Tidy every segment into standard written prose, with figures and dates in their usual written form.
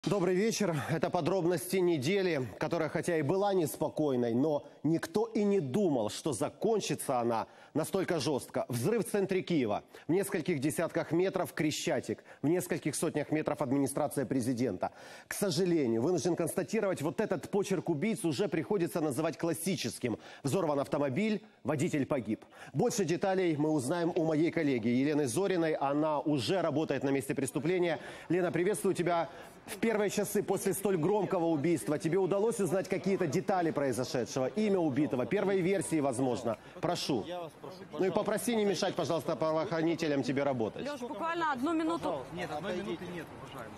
Добрый вечер. Это подробности недели, которая хотя и была неспокойной, но никто и не думал, что закончится она настолько жестко. Взрыв в центре Киева. В нескольких десятках метров Крещатик. В нескольких сотнях метров администрация президента. К сожалению, вынужден констатировать, вот этот почерк убийц уже приходится называть классическим. Взорван автомобиль, водитель погиб. Больше деталей мы узнаем у моей коллеги Елены Зориной. Она уже работает на месте преступления. Лена, приветствую тебя. В первые часы после столь громкого убийства тебе удалось узнать какие-то детали произошедшего, имя убитого, первые версии, возможно? Прошу. Ну и попроси не мешать, пожалуйста, правоохранителям тебе работать. Леш, буквально одну минуту. Нет, одной минуты нет, уважаемый.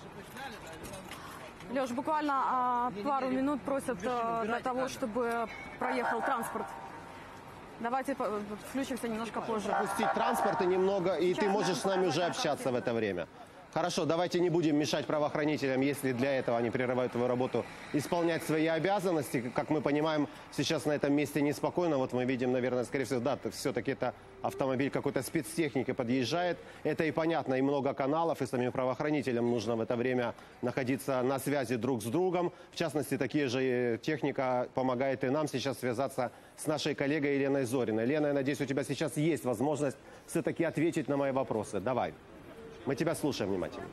Леш, буквально пару минут просят для того, чтобы проехал транспорт. Давайте включимся немножко позже. Пустить транспорт и немного, и ты можешь с нами уже общаться в это время. Хорошо, давайте не будем мешать правоохранителям, если для этого они прерывают свою работу, исполнять свои обязанности. Как мы понимаем, сейчас на этом месте неспокойно. Вот мы видим, наверное, скорее всего, да, все-таки это автомобиль какой-то спецтехники подъезжает. Это и понятно, и много каналов, и самим правоохранителям нужно в это время находиться на связи друг с другом. В частности, такие же техника помогает и нам сейчас связаться с нашей коллегой Еленой Зориной. Лена, я надеюсь, у тебя сейчас есть возможность все-таки ответить на мои вопросы. Давай. Мы тебя слушаем внимательно.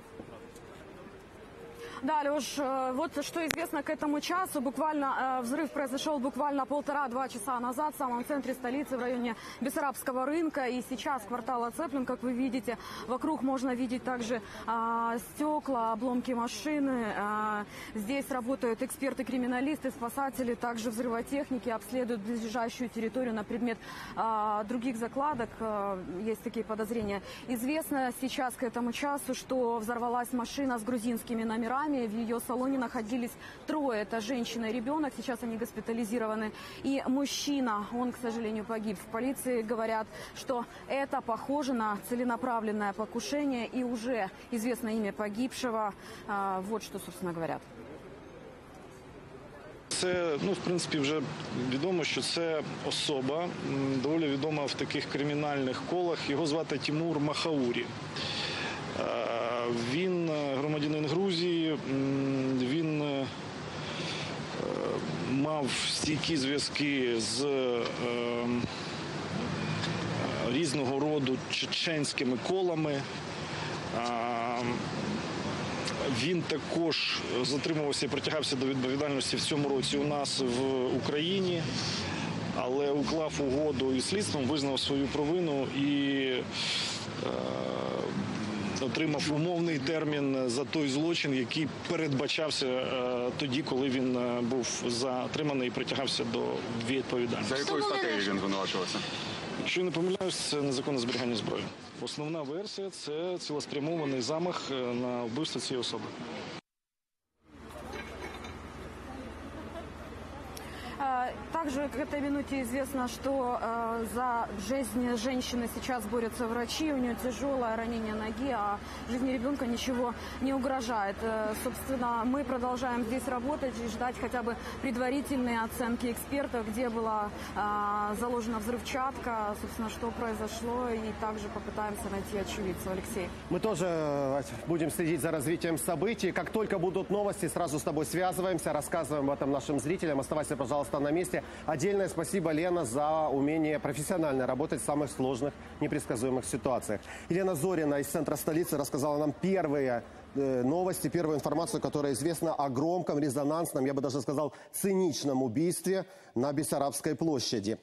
Да, Леш, вот что известно к этому часу. Буквально взрыв произошел буквально 1,5-2 часа назад в самом центре столицы, в районе Бессарабского рынка. И сейчас квартал оцеплен, как вы видите. Вокруг можно видеть также стекла, обломки машины. Здесь работают эксперты-криминалисты, спасатели, также взрывотехники, обследуют ближайшую территорию на предмет других закладок. Есть такие подозрения. Известно сейчас к этому часу, что взорвалась машина с грузинскими номерами. В ее салоне находились трое. Это женщина и ребенок. Сейчас они госпитализированы. И мужчина, он, к сожалению, погиб. В полиции говорят, что это похоже на целенаправленное покушение. И уже известно имя погибшего. Вот что, собственно, говорят. Це, в принципі, вже відомо, що це особа, доволі відома в таких кримінальних колах. Його звати Тимур Махаурі. Він громадянин Грузії, він мав стійкі зв'язки з різного роду чеченськими колами. Він також затримувався і притягався до відповідальності в цьому році у нас в Україні, але уклав угоду із слідством, визнав свою провину і отримав умовний термін за той злочин, який передбачався тоді, коли він був затриманий і притягався до відповідальності. За якою статтею він звинувачувався? Якщо я не помиляюсь, це незаконне зберігання зброї. Основна версія – це цілеспрямований замах на вбивство цієї особи. Также к этой минуте известно, что за жизнь женщины сейчас борются врачи. У нее тяжелое ранение ноги, а жизни ребенка ничего не угрожает. Собственно, мы продолжаем здесь работать и ждать хотя бы предварительные оценки экспертов, где была заложена взрывчатка, собственно, что произошло, и также попытаемся найти очевидцев. Алексей. Мы тоже будем следить за развитием событий. Как только будут новости, сразу с тобой связываемся, рассказываем об этом нашим зрителям. Оставайся, пожалуйста, на месте. Отдельное спасибо, Лена, за умение профессионально работать в самых сложных, непредсказуемых ситуациях. Елена Зорина из центра столицы рассказала нам первые новости, первую информацию, которая известна о громком, резонансном, я бы даже сказал, циничном убийстве на Бессарабской площади.